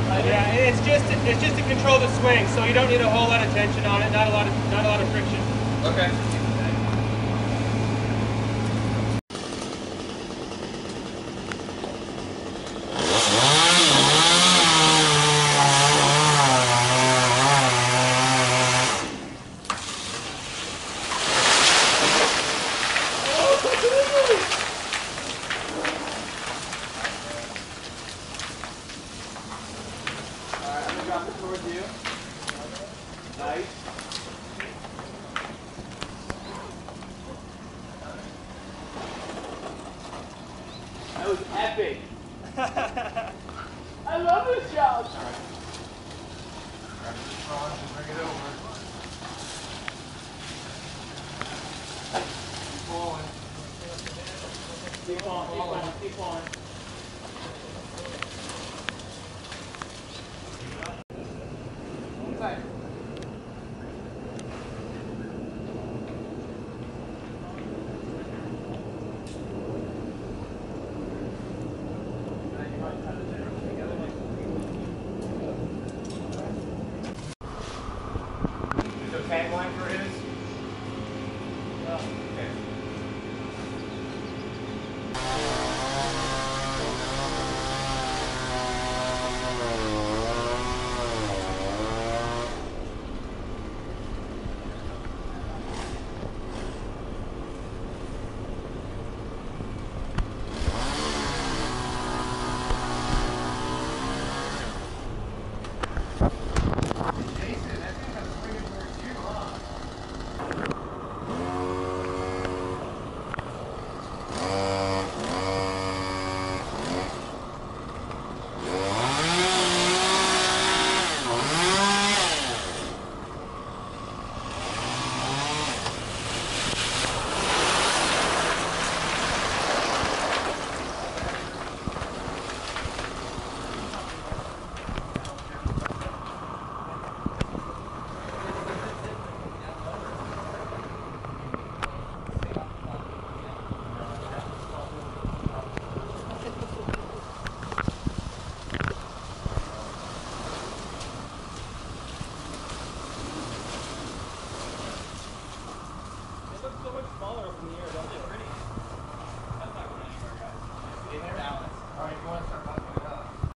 Yeah, it's just to control the swing, so you don't need a whole lot of tension on it, not a lot of friction. Okay. Alright, I'm gonna drop it towards you. Nice. That was epic. I love this job. Alright. Grab the sponge and bring it over. Keep falling. Keep on, keep on, keep on.